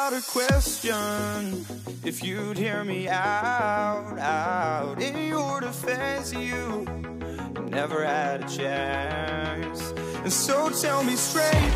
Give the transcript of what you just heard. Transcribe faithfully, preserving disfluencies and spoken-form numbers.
got a question. If you'd hear me out, out. In your defense, you never had a chance. And so tell me straight,